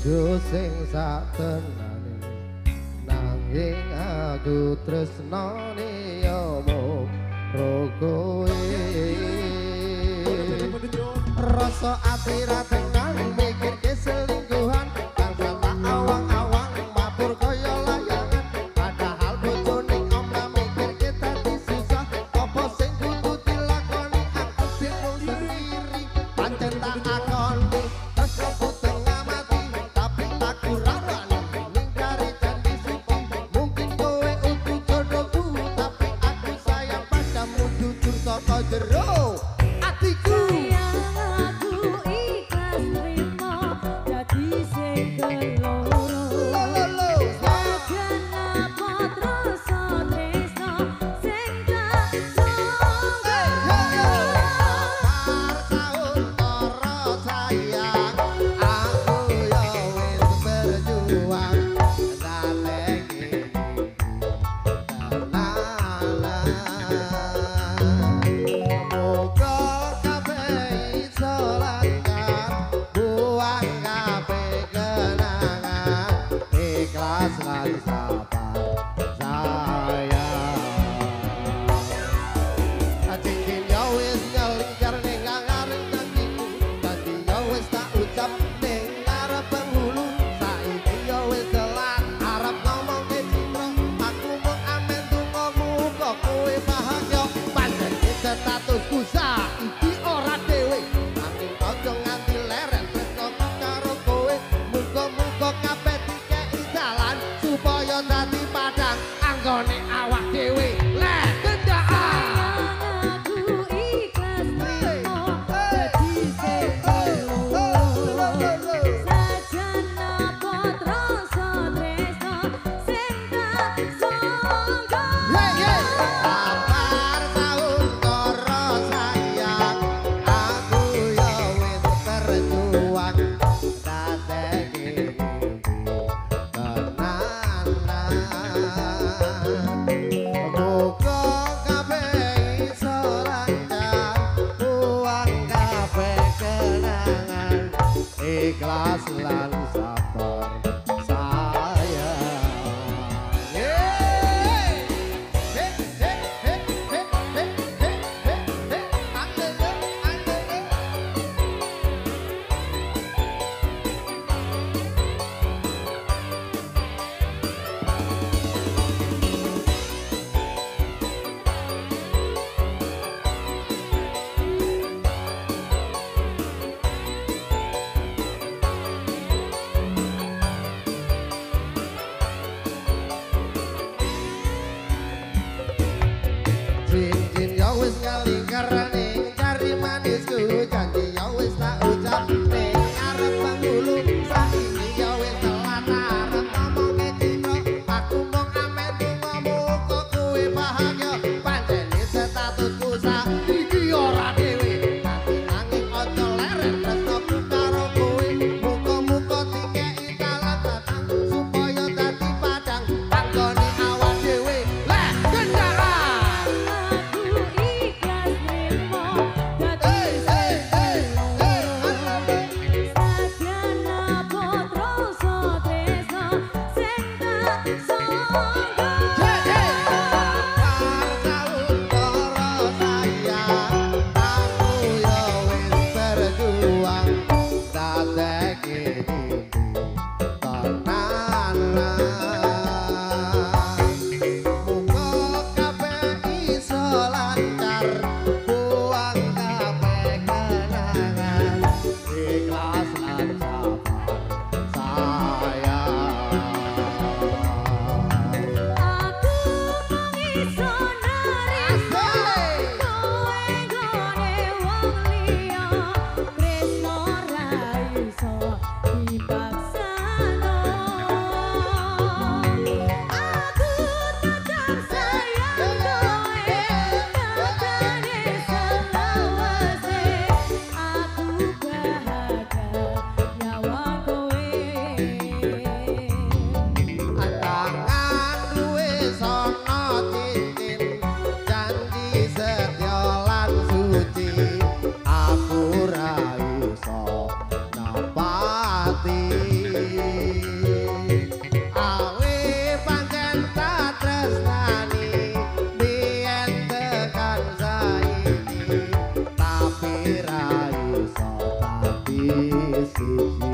bojo sing satenane nanging aku tresnane yo mung rokoe rasa ati ra tekan mikir keselingkuhan kang tak awang-awang mabur kaya layangan padahal bojone omah mikir kita disusah apa sing kudu dilakoni aku bingung sendiri pancen tak akoni terus kebut tengah mati tapi aku ra wani ningkari janji suci mungkin kowe utuh jodohku tapi aku sayang padamu jujur saka jero atiku. Statusku saiki ora dhewe nanging aja nganti leren tresno karo kowe muga-muga kabeh dikeki dalan supaya dadi padang anggone awak dhewe lek kendaan aku ikhlas trimo dadi sing sajan apa rasa tresno sing tak sangka ikhlas lan sabar sayang cincin ya wis ngalingkar ning cari manisku janji ya wis tak ucap ning arep penghulu saiki ya wis telat arep ngomong ke citra aku mung amen dongamu kok kowe bahagia pancene statusku saiki ora dhewe tapi nanging aja leren tresnoku karo kowe muga-muga dikeki dalan datang supaya dadi padang anggone awak dhewe lek kendaan hati siji